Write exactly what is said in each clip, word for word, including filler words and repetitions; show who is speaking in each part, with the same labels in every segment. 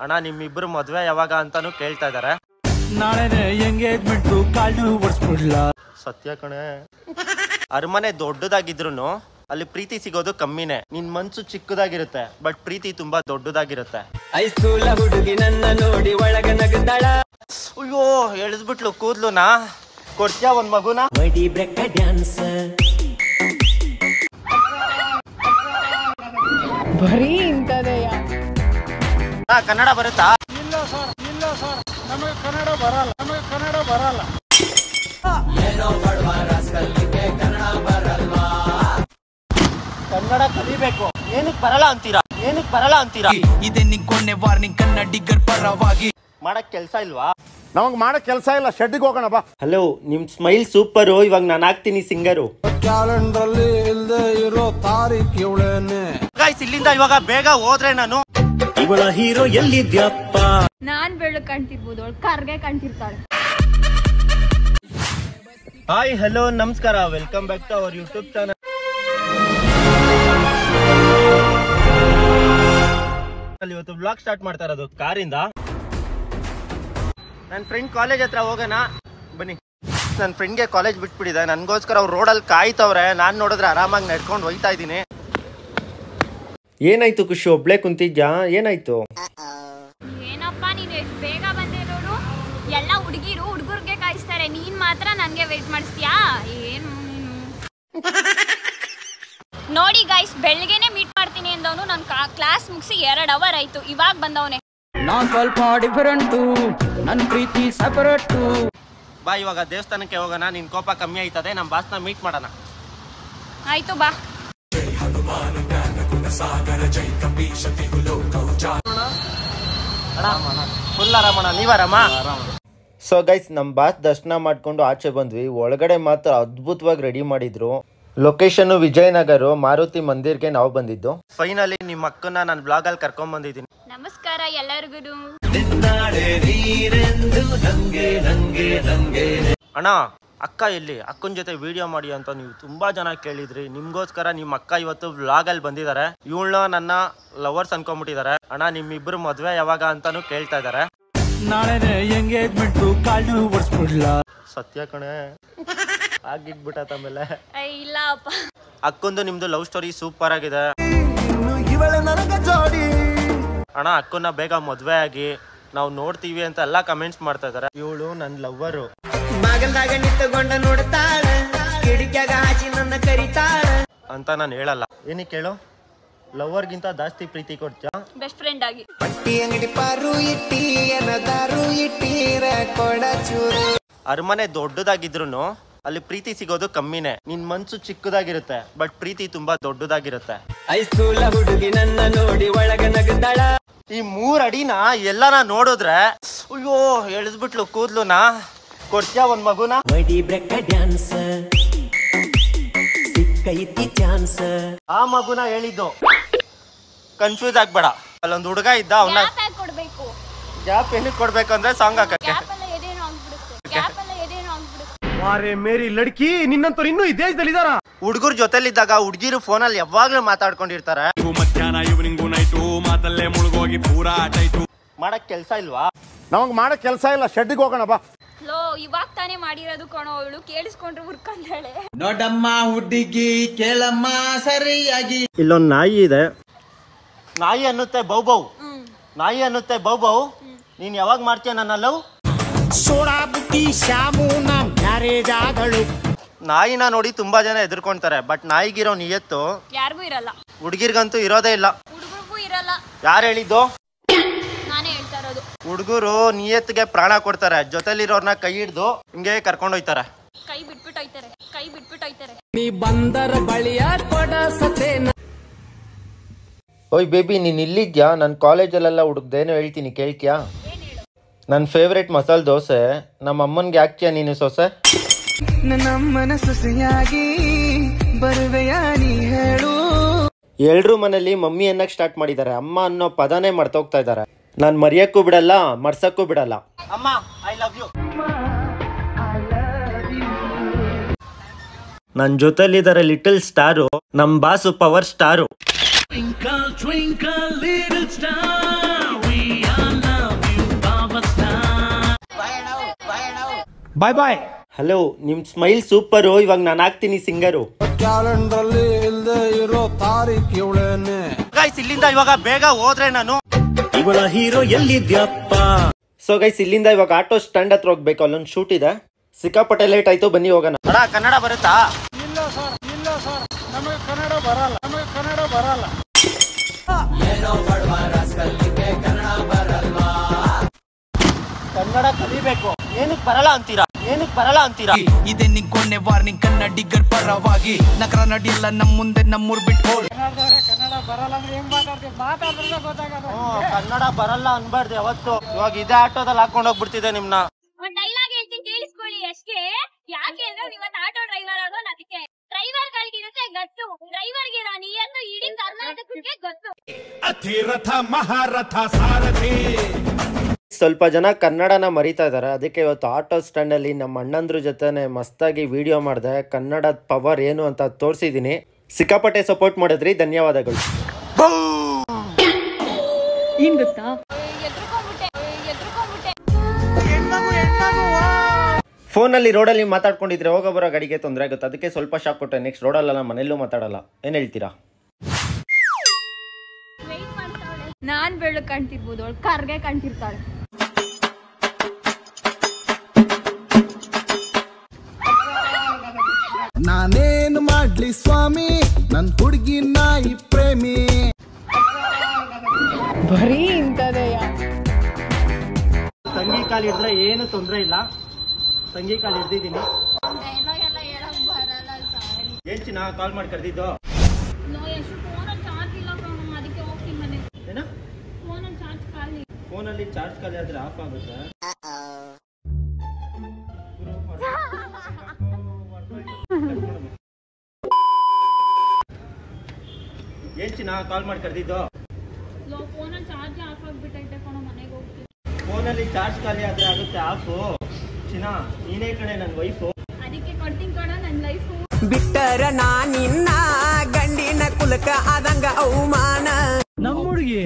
Speaker 1: ಅಣ್ಣ ನಿಮ್ಮಿಬ್ರು ಮದ್ವೆ ಯಾವಾಗ ಅಂತಾನು ಕೇಳ್ತಾ ಇದಾರೆ.
Speaker 2: ನಾಳೆನೆ ಎಂಗೇಜ್ಮೆಂಟ್ ಕಾಲ್ನು ಓಡಿಸ್ಬಿಡ್ಲ. ಸತ್ಯ ಕಣೆ.
Speaker 1: ಅರಮನೆ ದೊಡ್ಡದಾಗಿದ್ರು ಅಲ್ಲಿ ಪ್ರೀತಿ ಸಿಗೋದು ಕಮ್ಮಿನೇ. ನಿನ್ ಮನ್ಸು ಚಿಕ್ಕದಾಗಿರುತ್ತೆ ಬಟ್ ಪ್ರೀತಿ ತುಂಬಾ ದೊಡ್ಡದಾಗಿರುತ್ತೆ.
Speaker 3: ಐಸ್ಕೂಲ ಹುಡುಗಿ ನನ್ನ ನೋಡಿ ಒಳಗ ನಗದಾಳ.
Speaker 1: ಅಯ್ಯೋ ಎಳಿಸ್ಬಿಟ್ಲು ಕೂದ್ಲುನಾ. ಕೊಡ್ತೀಯಾ ಒಂದ್ ಮಗುನ?
Speaker 3: ವೈಡಿ ಬ್ರೇಕ್ ಡ್ಯಾನ್ಸ್.
Speaker 4: ಬರೀ ಇಂತದೆಯ.
Speaker 1: ಕನ್ನಡ ಬರುತ್ತಾ?
Speaker 2: ಇಲ್ಲ ಸರ್, ಇಲ್ಲ ಸರ್, ನಮಗೆ ಕನ್ನಡ ಬರಲ್ಲ, ನಮಗೆ ಕನ್ನಡ ಬರಲ್ಲ.
Speaker 1: ಕನ್ನಡ ಕಲಿಬೇಕು. ಏನಕ್ ಬರಲ್ಲ ಅಂತೀರಾ? ಏನಕ್ ಬರಲ್ಲ ಅಂತೀರಾ?
Speaker 5: ಇದೆ ನಿಂಗೆ ವಾರ್ನಿಂಗ್ ಕನ್ನಡಿಗರ ಪರವಾಗಿ.
Speaker 1: ಮಾಡಕ್ ಕೆಲ್ಸ ಇಲ್ವಾ?
Speaker 2: ನಮಗ್ ಮಾಡಕ್ ಕೆಲ್ಸ ಇಲ್ಲ, ಶೆಡ್ಡಿಗೆ ಹೋಗೋಣ ಬಾ.
Speaker 1: ಹಲೋ, ನಿಮ್ ಸ್ಮೈಲ್ ಸೂಪರು. ಇವಾಗ ನಾನು ಆಗ್ತೀನಿ ಸಿಂಗರು.
Speaker 2: ಕ್ಯಾಲೆಂಡರ್ ಅಲ್ಲಿ ಇಲ್ದೇ ಇರೋ ತಾರೀಖ್ ಇವಳೇನೆ.
Speaker 1: ಗೈಸ್ ಇಲ್ಲಿಂದ ಇವಾಗ ಬೇಗ ಹೋದ್ರೆ ನಾನು ಇವಳ ಹೀರೋ ಎಲ್ಲಿದ್ಯಪ್ಪ.
Speaker 4: ನಾನ್ ಬೆಳಕ್ ಕಾಣ್ತಿರ್ಬೋದು, ಅವಳು ಕಾರ್ಗೆ ಕಾಣ್ತಿರ್ತಾಳೆ.
Speaker 1: ಹಾಯ್ ಹಲೋ ನಮಸ್ಕಾರ, welcome back to our YouTube channel. ಇವತ್ತು ಬ್ಲಾಗ್ ಸ್ಟಾರ್ಟ್ ಮಾಡ್ತಾ ಇರೋದು ಕಾರಿಂದ. ನನ್ನ ಫ್ರೆಂಡ್ ಕಾಲೇಜ್ ಹತ್ರ ಹೋಗೋಣ ಬನ್ನಿ. ನನ್ನ ಫ್ರೆಂಡ್ಗೆ ಕಾಲೇಜ್ ಬಿಟ್ಬಿಟ್ಟಿದೆ, ನನ್ಗೋಸ್ಕರ ಅವ್ರು ರೋಡಲ್ಲಿ ಕಾಯ್ತವ್ರೆ. ನಾನ್ ನೋಡಿದ್ರೆ ಆರಾಮಾಗಿ ನಡ್ಕೊಂಡು ಹೋಯ್ತಾ ಇದ್ದೀನಿ. ಏನಾಯ್ತು ಖುಷಿ, ಒಬ್ಳೆ ಕುಂತಿದ್ಯಾ? ಏನಾಯ್ತು?
Speaker 4: ಏನಪ್ಪ ನೀನು ಎಷ್ಟು ಬೇಗ ಬಂದೆ ನೋಡು. ಎಲ್ಲ ಹುಡುಗಿರು ಹುಡುಗರ್ಗೆ ಕಾಯಿಸ್ತಾರೆ, ನೀನ್ ಮಾತ್ರ ನನ್ಗೆ ವೇಟ್ ಮಾಡಿಸ್ತೀಯಾ? ಏನು ನೋಡಿ ಗೈಸ್, ಬೆಳಗ್ಗೆನೆ ಮೀಟ್ ಮಾಡ್ತೀನಿ ಅಂದವನು ನನ್ನ ಕ್ಲಾಸ್ ಮುಗಿಸಿ ಎರಡು ಅವರ್ ಆಯ್ತು, ಇವಾಗ ಬಂದವನೆ.
Speaker 3: ನಾನ್ ಸ್ವಲ್ಪ ಡಿಫರೆಂಟು, ನನ್ನ ಪ್ರೀತಿ ಸಪರೇಟು.
Speaker 1: ಬಾ ಇವಾಗ ದೇವಸ್ಥಾನಕ್ಕೆ ಹೋಗೋಣ. ನಿನ್ ಕೋಪ ಕಮ್ಮಿ ಆಯ್ತದೆ, ನಮ್ಮ ಬಾಸ್ನ ಮೀಟ್ ಮಾಡೋಣ.
Speaker 4: ಆಯ್ತು ಬಾ.
Speaker 1: ಫುಲ್ ಆರಾಮಣ, ನೀವ್ ಆರಾಮ? ಸೊ ಗೈಸ್, ನಮ್ ಬಾಸ್ ದರ್ಶನ ಮಾಡ್ಕೊಂಡು ಆಚೆ ಬಂದ್ವಿ. ಒಳಗಡೆ ಮಾತ್ರ ಅದ್ಭುತವಾಗಿ ರೆಡಿ ಮಾಡಿದ್ರು. ಲೊಕೇಶನ್ ವಿಜಯನಗರ ಮಾರುತಿ ಮಂದಿರ್ಗೆ ನಾವು ಬಂದಿದ್ದು. ಫೈನಲಿ ನಿಮ್ಮ ಅಕ್ಕನ ನಾನು ಬ್ಲಾಗ್ ಅಲ್ಲಿ ಕರ್ಕೊಂಡ್ ಬಂದಿದ್ದೀನಿ.
Speaker 4: ನಮಸ್ಕಾರ ಎಲ್ಲರಿಗೂ.
Speaker 1: ಅಣ್ಣ ಅಕ್ಕ ಎಲ್ಲಿ? ಅಕ್ಕನ ಜೊತೆ ವಿಡಿಯೋ ಮಾಡಿ ಅಂತ ನೀವು ತುಂಬಾ ಜನ ಕೇಳಿದ್ರಿ. ನಿಮ್ಗೋಸ್ಕರ ನಿಮ್ಮ ಅಕ್ಕ ಇವತ್ತು ವ್ಲಾಗ್ ಅಲ್ಲಿ ಬಂದಿದ್ದಾರೆ. ಇವಳನ್ನ ನನ್ನ ಲವರ್ಸ್ ಅನ್ಕೊಂಡ್ಬಿಟ್ಟಿದ್ದಾರೆ. ಅಣ್ಣ ನಿಮ್ಮಿಬ್ರು ಮದ್ವೆ ಯಾವಾಗ ಅಂತಾನು ಕೇಳ್ತಾ ಇದಾರೆ.
Speaker 2: ನಾಳೆನೆ ಎಂಗೇಜ್ಮೆಂಟ್ ಕಾಲ್ನು ಓಡಿಸ್ಬಿಡ್ಲ.
Speaker 1: ಸತ್ಯ ಕಣೆ. ಆಗಿದ್ಬಿಟ್ಟ ಆಮೇಲೆ.
Speaker 4: ಇಲ್ಲ ಅಪ್ಪ.
Speaker 1: ಅಕ್ಕೊಂದು ನಿಮ್ದು ಲವ್ ಸ್ಟೋರಿ ಸೂಪರ್ ಆಗಿದೆ ಅಣ್ಣ. ಅಕ್ಕನ ಬೇಗ ಮದ್ವೆ ಆಗಿ ನಾವು ನೋಡ್ತೀವಿ ಅಂತ ಎಲ್ಲಾ ಕಮೆಂಟ್ಸ್ ಮಾಡ್ತಾ ಇದಾರೆ. ಇವಳು ನನ್ ಲವ್ವರು.
Speaker 3: ಬಾಗಲ್ದಾಗ ನಿಂತುಕೊಂಡ ನೋಡ್ತಾಳ, ಕಿಡಿಕ್ಯಾಗ ಹಾಕಿ ನನ್ನ ಕರಿತಾಳ
Speaker 1: ಅಂತ ನಾನು ಹೇಳಲ್ಲ. ಏನಕ್ಕೆ ಹೇಳು? ಲವ್ವರ್ಗಿಂತ ಜಾಸ್ತಿ ಪ್ರೀತಿ ಕೊಡ್ತೀಯಾ
Speaker 4: ಬೆಸ್ಟ್ ಫ್ರೆಂಡ್ ಆಗಿ.
Speaker 3: ಪಟ್ಟಿ ಅಂಗಡಿ ಪಾರು ಇಟ್ಟಿ ಏನದಾರು ಇಟ್ಟಿರ ಕೊಡ ಚೂರು.
Speaker 1: ಅರಮನೆ ದೊಡ್ಡದಾಗಿದ್ರು ಅಲ್ಲಿ ಪ್ರೀತಿ ಸಿಗೋದು ಕಮ್ಮಿನೇ. ನಿನ್ ಮನ್ಸು ಚಿಕ್ಕದಾಗಿರುತ್ತೆ ಬಟ್ ಪ್ರೀತಿ ತುಂಬಾ ದೊಡ್ಡದಾಗಿರುತ್ತೆ.
Speaker 3: ಐಸ್ಕೂಲ ಹುಡುಗಿ ನನ್ನ ನೋಡಿ ಒಳಗ ನಗದಾಳ.
Speaker 1: ಈ ಮೂರ್ ಅಡಿನ ಎಲ್ಲಾನ ನೋಡಿದ್ರೆ ಅಯ್ಯೋ ಎಳಿಸ್ಬಿಟ್ಲು ಕೂದ್ಲುನಾ. ಕೊಡ್ತೀಯಾ ಒಂದ್ ಮಗುನ?
Speaker 3: ವೈಡಿ ಬ್ರೇಕ್ ಡ್ಯಾನ್ಸ್, ಸಿಕ್ಕೈತಿ ಚಾನ್ಸ್.
Speaker 1: ಆ ಮಗುನ ಹೇಳಿದ್ದು, ಕನ್ಫ್ಯೂಸ್ ಆಗ್ಬೇಡ. ಅಲ್ಲೊಂದು ಹುಡುಗ ಇದ್ದ, ಅವನ್ನ
Speaker 4: ಕೊಡ್ಬೇಕು.
Speaker 1: ಗ್ಯಾಪ್ ಏನಕ್ಕೆ ಕೊಡ್ಬೇಕು ಅಂದ್ರೆ ಸಾಂಗ್ ಹಾಕಕ್ಕೆ.
Speaker 2: ಮಾರೇ ಮೇರಿ ಲಡ್ಕಿ, ನಿನ್ನಂತವ್ರು ಇನ್ನೂ ಈ ದೇಶದಲ್ಲಿ ಇದಾರ?
Speaker 1: ಹುಡುಗರು ಜೊತೆಲಿದ್ದಾಗ ಹುಡುಗಿರು ಫೋನಲ್ಲಿ ಯಾವಾಗ್ಲೂ ಮಾತಾಡ್ಕೊಂಡಿರ್ತಾರೆ.
Speaker 5: ಮಧ್ಯಾಹ್ನ ಈವ್ನಿಂಗು ನೈಟು ಮಾತಲ್ಲೇ ಮುಳುಗೋಗಿ ಪೂರಾ ಆಟಾಯ್ತು.
Speaker 1: ಮಾಡಕ್ ಕೆಲ್ಸ ಇಲ್ವಾ?
Speaker 2: ನಮಗ್ ಮಾಡಕ್ ಕೆಲ್ಸ ಇಲ್ಲ, ಶೆಡ್ಡಿಗೆ ಹೋಗೋಣ ಬಾ.
Speaker 4: ಲೋ ಇವಾಗ ತಾನೇ ಮಾಡಿರೋದು ಕಣೋ, ಅವಳು ಕೇಳಿಸ್ಕೊಂಡ್ರೆ ಹುರ್ಕೊಂಡಾಳೆ.
Speaker 5: ನೋಡಮ್ಮ ಹುಡುಗಿ ಕೇಳಮ್ಮ ಸರಿಯಾಗಿ.
Speaker 1: ಇಲ್ಲೊಂದ್ ನಾಯಿ ಇದೆ. ನಾಯಿ ಅನ್ನುತ್ತೆ ಬೌ ಬೌ. ನಾಯಿ ಅನ್ನುತ್ತೆ ಬೌ ಬೌ. ನೀನ್ ಯಾವಾಗ ಮಾಡ್ತೀಯ ನನ್ನ ಲವ್?
Speaker 2: ಸೋಡಾ ಬುಟ್ಟಿ ಶ್ಯಾಮು ನಮ್ ಮ್ಯಾರೇಜ್ ಆದಳು.
Speaker 1: ನಾಯಿನ ನೋಡಿ ತುಂಬಾ ಜನ ಎದುರ್ಕೊಂತಾರೆ, ಬಟ್ ನಾಯಿಗಿರೋ ನಿಯತ್ತು
Speaker 4: ಯಾರಿಗೂ ಇರಲ್ಲ.
Speaker 1: ಹುಡುಗಿರ್ಗಂತೂ ಇರೋದೇ ಇಲ್ಲ.
Speaker 4: ಹುಡುಗರಿಗೂ ಇರಲ್ಲ.
Speaker 1: ಯಾರು ಹೇಳಿದ್ದು?
Speaker 4: ನಾನೇ ಹೇಳ್ತಾ ಇರೋದು.
Speaker 1: ಹುಡುಗರು ನಿಯತ್ಗೆ ಪ್ರಾಣ ಕೊಡ್ತಾರೆ, ಜೊತೆಲಿರೋರ್ನ ಕೈ ಹಿಡ್ದು ಹಿಂಗೆ ಕರ್ಕೊಂಡು ಹೋಯ್ತಾರೆ.
Speaker 4: ಕೈ ಬಿಟ್ಬಿಟ್ಟು ಹೋಯ್ತಾರೆ, ಕೈ ಬಿಟ್ಬಿಟ್ಟು ಹೋಯ್ತಾರೆ.
Speaker 3: ನೀ ಬಂದರ ಬಳಿಯ ಕೊಡ ಸತೇನ.
Speaker 1: ಓಯ್ ಬೇಬಿ, ನೀನ್ ಇಲ್ಲಿದ್ಯಾ? ನನ್ನ ಕಾಲೇಜಲ್ಲೆಲ್ಲ ಹುಡುಗ್ದೇನೋ ಹೇಳ್ತೀನಿ, ಕೇಳ್ತೀಯಾ? ನನ್ನ ಫೇವ್ರೇಟ್ ಮಸಾಲೆ ದೋಸೆ ನಮ್ಮ ಅಮ್ಮನ್ಗೆ ಹಾಕ್ತೀಯಾ ನೀನು ಸೊಸೆ?
Speaker 3: ನಮ್ಮನ ಸೊಸೆಯಾಗಿ ಬರುವೆಯಾ ನೀ ಹೇಳು.
Speaker 1: ಎಲ್ರೂ ಮನೇಲಿ ಮಮ್ಮಿ ಅನ್ನಕ್ ಸ್ಟಾರ್ಟ್ ಮಾಡಿದ್ದಾರೆ, ಅಮ್ಮ ಅನ್ನೋ ಪದನೇ ಮರ್ತೋಗ್ತಾ ಇದ್ದಾರೆ. ನಾನ್ ಮರೆಯಕ್ಕೂ ಬಿಡಲ್ಲ, ಮರ್ಸಕ್ಕೂ ಬಿಡಲ್ಲ. ಅಮ್ಮ ಐ ಲವ್ ಯು. ನನ್ನ ಜೊತೆಲಿದ್ದಾರೆ ಲಿಟಲ್ ಸ್ಟಾರು, ನಮ್ boss power star.
Speaker 5: Twinkle, twinkle, little star, we are
Speaker 6: bye bye.
Speaker 1: Hello, ನಿಮ್ ಸ್ಮೈಲ್ ಸೂಪರು. ಇವಾಗ ನಾನು ಆಗ್ತೀನಿ ಸಿಂಗರು.
Speaker 7: ಕ್ಯಾಲೆಂಡರ್ ಅಲ್ಲಿ ಇಲ್ದೆ ಇರೋ ತಾರೀಖ್ ಇವಳೇನೆ.
Speaker 1: ಗೈಸ್ ಇಲ್ಲಿಂದ ಇವಾಗ ಬೇಗ ಹೋದ್ರೆ ನಾನು
Speaker 6: ಇವಳ ಹೀರೋ ಎಲ್ಲಿದ್ಯಪ್ಪ.
Speaker 1: ಸೊ ಗೈಸ್ ಇಲ್ಲಿಂದ ಇವಾಗ ಆಟೋ ಸ್ಟ್ಯಾಂಡ್ ಹತ್ರ ಹೋಗ್ಬೇಕು, ಅಲ್ಲೊಂದು ಶೂಟ್ ಇದೆ. ಸಿಕ್ಕಾಪಟ್ಟೆ ಲೇಟ್ ಆಯ್ತು, ಬನ್ನಿ ಹೋಗೋಣ. ಅಣ್ಣ ಕನ್ನಡ ಬರುತ್ತಾ?
Speaker 2: ಇಲ್ಲ ಸರ್, ಇಲ್ಲ ಸರ್, ನಮಗೆ ಕನ್ನಡ ಬರಲ್ಲ, ನಮಗೆ ಕನ್ನಡ ಬರಲ್ಲ.
Speaker 1: ಕನ್ನಡ ಕಲಿಬೇಕು. ಏನಕ್ಕೆ ಬರಲ್ಲ ಅಂತೀರಾ? ಏನಕ್ಕೆ ಬರಲ್ಲ ಅಂತೀರಾ?
Speaker 8: ಇದೇ ನಿಂಕೊಂಡೆ ವಾರ್ನಿಂಗ್ ಕನ್ನಡಿಗರ ಪರವಾಗಿ. ನಗರ ನಡಿಯಲ್ಲ ನಮ್ ಮುಂದೆ ನಮ್ಮೂರ್ ಬಿಟ್ಟು.
Speaker 2: ಕನ್ನಡದವ್ರೆ ಕನ್ನಡ ಬರಲ್ಲ ಅಂದ್ರೆ ಹೆಂಗ್ ಮಾತಾಡ್ತೀವಿ? ಮಾತಾಡಿದ್ರೆ ಗೊತ್ತಾಗಲ್ಲ.
Speaker 1: ಕನ್ನಡ ಬರಲ್ಲ ಅನ್ಬಾರ್ದು ಯಾವತ್ತು. ಇವಾಗ ಇದೇ ಆಟೋದಲ್ಲಿ ಹಾಕೊಂಡ್ ಹೋಗ್ಬಿಡ್ತಿದೆ ನಿಮ್ನ.
Speaker 4: ಒಂದ್ ಡೈಲಾಗ್ ಹೇಳ್ತೀನಿ ಕೇಳಿಸ್ಕೊಳ್ಳಿ ಅಷ್ಟೇ. ಯಾಕೆ ಅಂದ್ರೆ ಇವತ್ತು ಆಟೋ ಡ್ರೈವರ್ ಆಗೋನ್ ಅದಕ್ಕೆ. ಡ್ರೈವರ್ ಗಳಿಗಿರುತ್ತೆ ಗತ್ತು, ಡ್ರೈವರ್ ಗೆ ನಾನು ಏನು ಇಡೀ ಕರ್ನಾಟಕಕ್ಕೆ ಗೊತ್ತು.
Speaker 5: ಅತಿರಥ ಮಹಾರಥ ಸಾರಥಿ.
Speaker 1: ಸ್ವಲ್ಪ ಜನ ಕನ್ನಡನ ಮರಿತಾ ಇದ್ದಾರೆ, ಅದಕ್ಕೆ ಇವತ್ತು ಆಟೋ ಸ್ಟ್ಯಾಂಡ್ ಅಲ್ಲಿ ನಮ್ಮ ಅಣ್ಣಂದ್ರ ಜೊತೆನೆ ಮಸ್ತಾಗಿ ವಿಡಿಯೋ ಮಾಡಿದೆ. ಕನ್ನಡದ ಪವರ್ ಏನು ಅಂತ ತೋರಿಸಿದೀನಿ. ಸಿಕ್ಕಾಪಟ್ಟೆ ಸಪೋರ್ಟ್ ಮಾಡಿದ್ರಿ, ಧನ್ಯವಾದಗಳು.
Speaker 4: ಏನ್ ಗೊತ್ತಾ, ಎದ್ರುಕೊಂಡ್ಬಿಟ್ಟೆ ಎದ್ರುಕೊಂಡ್ಬಿಟ್ಟೆ.
Speaker 1: ಫೋನಲ್ಲಿ ರೋಡಲ್ಲಿ ಮಾತಾಡ್ಕೊಂಡಿದ್ರೆ ಹೋಗೋ ಬರೋ ಗಾಡಿಗೆ ತೊಂದರೆ ಆಗುತ್ತೆ, ಅದಕ್ಕೆ ಸ್ವಲ್ಪ ಶಾಕ್ ಕೊಟ್ಟೆ. ನೆಕ್ಸ್ಟ್ ರೋಡಲ್ಲ ಮನೆಯಲ್ಲೂ ಮಾತಾಡಲ್ಲ. ಏನ್ ಹೇಳ್ತೀರಾ?
Speaker 4: ನಾನ್ ಬೆಳಕ್ ಕಾಣ್ತಿರ್ಬೋದು, ಅವಳು ಕರ್ಗೆ ಕಾಣ್ತಿರ್ತಾಳೆ.
Speaker 7: ನಾನೇನು ಮಾಡ್ಲಿ ಸ್ವಾಮಿ, ನನ್ ಹುಡುಗಿ ನಾಯಿ ಪ್ರೇಮಿ.
Speaker 2: ಬರೀ ಇಂಥದೆಯ.
Speaker 1: ತಂಗಿ ಕಾಲು ಹಿಡಿದ್ರೆ ಏನು ತೊಂದರೆ ಇಲ್ಲ. ತಂಗಿ ಕಾಲು ಹಿಡ್ದಿದ್ದೀನಿ.
Speaker 4: ಡೈಲಾಗ್ ಎಲ್ಲ ಹೇಳಕ್ ಬರಲ್ಲ ಸಾರಿ.
Speaker 1: ಏನ್ ಚಿನ್ನ ಕಾಲ್ ಮಾಡಿ ಕರೆದಿದ್ದು?
Speaker 4: ನೋ ಎಷ್ಟು ಫೋನಲ್ಲಿ ಚಾರ್ಜ್ ಇಲ್ಲ ಕಣೋ, ಅದಕ್ಕೆ ಹೋಗ್ತೀನಿ ಮನೆ.
Speaker 1: ಏನ
Speaker 4: ಫೋನಲ್ಲಿ ಚಾರ್ಜ್ ಖಾಲಿ.
Speaker 1: ಫೋನಲ್ಲಿ ಚಾರ್ಜ್ ಖಾಲಿ ಆದ್ರೆ ಆಫ್ ಆಗುತ್ತೆ. ಏನ್ ಚಿನ್ನ ಕಾಲ್ ಮಾಡಿ ಕರೆದಿದ್ದು?
Speaker 4: ಲೋ ಫೋನಲ್ಲಿ ಚಾರ್ಜ್ ಆಫ್ ಆಗ್ಬಿಟ್ಟೈತೆ ಕಣೋ, ಮನೆಗೆ ಹೋಗ್ತೀನಿ.
Speaker 1: ಫೋನಲ್ಲಿ ಚಾರ್ಜ್ ಖಾಲಿ ಆದ್ರೆ ಆಗುತ್ತೆ ಆಫು. ಚಿನ್ನ ನೀನೇ ಕಡೆ ನನ್ ವೈಫು.
Speaker 4: ಅದಕ್ಕೆ ಕೊಡ್ತೀನಿ ಕಣೋ ನನ್ ಲೈಫು.
Speaker 3: ಬಿಟ್ಟರ ನಾನಿನ್ನ ಗಂಡಿನ ಕುಲಕ ಆದಂಗ ಅವಮಾನ.
Speaker 6: ನಮ್ಮ ಹುಡುಗಿ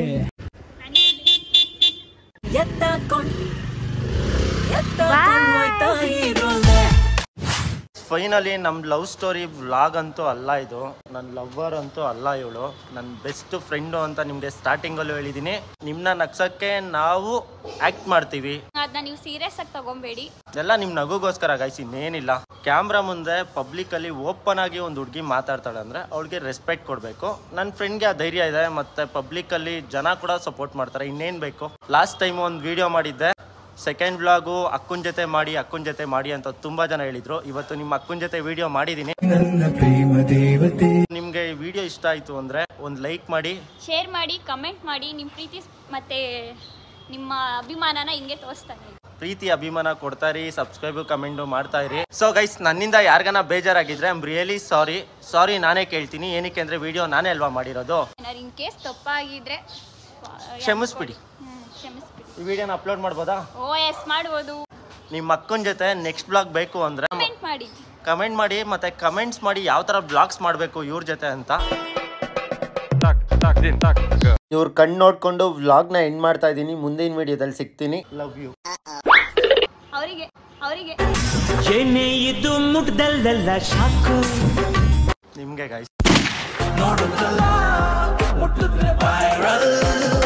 Speaker 1: ಫೈನಲಿ ನಮ್ ಲವ್ ಸ್ಟೋರಿ ವ್ಲಾಗ್ ಅಂತೂ ಅಲ್ಲ ಇದು. ನನ್ನ ಲವ್ವರ್ ಅಂತೂ ಅಲ್ಲ ಇವಳು, ನನ್ನ ಬೆಸ್ಟ್ ಫ್ರೆಂಡು ಅಂತ ನಿಮ್ಗೆ ಸ್ಟಾರ್ಟಿಂಗ್ ಅಲ್ಲೂ ಹೇಳಿದೀನಿ. ನಿಮ್ನ ನಗ್ಸಕ್ಕೆ ನಾವು ಆಕ್ಟ್ ಮಾಡ್ತೀವಿ,
Speaker 4: ಅದನ್ನ ನೀವು ಸೀರಿಯಸ್ ಆಗಿ ತಗೊಂಬೇಡಿ.
Speaker 1: ಎಲ್ಲ ನಿಮ್ ನಗುಗೋಸ್ಕರ ಗೈಸ್, ಇನ್ನೇನಿಲ್ಲ. ಕ್ಯಾಮ್ರಾ ಮುಂದೆ ಪಬ್ಲಿಕ್ ಅಲ್ಲಿ ಓಪನ್ ಆಗಿ ಒಂದು ಹುಡುಗಿ ಮಾತಾಡ್ತಾಳೆ ಅಂದ್ರೆ ಅವಳಿಗೆ ರೆಸ್ಪೆಕ್ಟ್ ಕೊಡ್ಬೇಕು. ನನ್ನ ಫ್ರೆಂಡ್ಗೆ ಆ ಧೈರ್ಯ ಇದೆ, ಮತ್ತೆ ಪಬ್ಲಿಕ್ ಅಲ್ಲಿ ಜನ ಕೂಡ ಸಪೋರ್ಟ್ ಮಾಡ್ತಾರೆ. ಇನ್ನೇನ್ ಬೇಕು. ಲಾಸ್ಟ್ ಟೈಮ್ ಒಂದು ವಿಡಿಯೋ ಮಾಡಿದ್ದೆ, ಸೆಕೆಂಡ್ ವ್ಲಾಗು ಅಕ್ಕನ ಜೊತೆ ಮಾಡಿ ಅಕ್ಕನ ಜೊತೆ ಮಾಡಿ ಅಂತ ತುಂಬಾ ಜನ ಹೇಳಿದ್ರು. ಇವತ್ತು ನಿಮ್ಮ ಅಕ್ಕನ ಜೊತೆ ವಿಡಿಯೋ ಮಾಡಿದೀನಿ. ನಿಮ್ಗೆ ಈ ವಿಡಿಯೋ ಇಷ್ಟ ಆಯ್ತು ಅಂದ್ರೆ ಒಂದು ಲೈಕ್ ಮಾಡಿ,
Speaker 4: ಶೇರ್ ಮಾಡಿ, ಕಮೆಂಟ್ ಮಾಡಿ. ನಿಮ್ಮ ಪ್ರೀತಿ ಮತ್ತೆ ನಿಮ್ಮ ಅಭಿಮಾನನ ಹಿಂಗೆ ತೋರಿಸ್ತಾನೆ.
Speaker 1: ಪ್ರೀತಿ ಅಭಿಮಾನ ಕೊಡ್ತಾ ಇರಿ, ಸಬ್ಸ್ಕ್ರೈಬ್ ಕಮೆಂಟ್ ಮಾಡ್ತಾ ಇರಿ. ಸೊ ಗೈಸ್, ನನ್ನಿಂದ ಯಾರಿಗಾನ ಬೇಜಾರಾಗಿದ್ರೆ I am really sorry. Sorry ನಾನೇ ಕೇಳ್ತೀನಿ, ಏನಕ್ಕೆ ಅಂದ್ರೆ ವಿಡಿಯೋ ನಾನೇ ಅಲ್ವಾ ಮಾಡಿರೋದು.
Speaker 4: ಏನಾದ್ರು ಇನ್ ಕೇಸ್ ತಪ್ಪಾಗಿದ್ರೆ
Speaker 1: ಕ್ಷಮಿಸ್ಬಿಡಿ.
Speaker 4: ಕ್ಷಮಿಸ್ಬಿಡಿ.
Speaker 1: ಈ ವಿಡಿಯೋನ ಅಪ್ಲೋಡ್ ಮಾಡ್ಬೋದಾ?
Speaker 4: ಓ ಎಸ್ ಮಾಡ್ಬೋದು.
Speaker 1: ನಿಮ್ಮ ಅಕ್ಕನ ಜೊತೆ ನೆಕ್ಸ್ಟ್ ಬ್ಲಾಗ್ ಬೇಕು ಅಂದ್ರೆ
Speaker 4: ಕಮೆಂಟ್ ಮಾಡಿ
Speaker 1: ಕಮೆಂಟ್ ಮಾಡಿ ಮತ್ತೆ ಕಮೆಂಟ್ಸ್ ಮಾಡಿ ಯಾವ ತರ ಬ್ಲಾಗ್ಸ್ ಮಾಡಬೇಕು ಇವ್ರ ಜೊತೆ ಅಂತ. ಇವ್ರ ಕಣ್ಣು ನೋಡ್ಕೊಂಡು ವ್ಲಾಗ್ನ ಎಂಡ್ ಮಾಡ್ತಾ ಇದ್ದೀನಿ. ಮುಂದಿನ ವಿಡಿಯೋದಲ್ಲಿ ಸಿಗ್ತೀನಿ. Love you.
Speaker 4: ಅವರಿಗೆ ಅವರಿಗೆ
Speaker 6: ಏನೇ ಇದು ಮುಟ್ದಲ್ಲೆಲ್ಲ ಶಾಕು
Speaker 1: ನಿಮ್ಗೆ ಗೈಸ್.
Speaker 6: ನೋಡುತ್ತಲ್ಲ ಮುಟ್ಟಿದ್ರೆ ವೈರಲ್.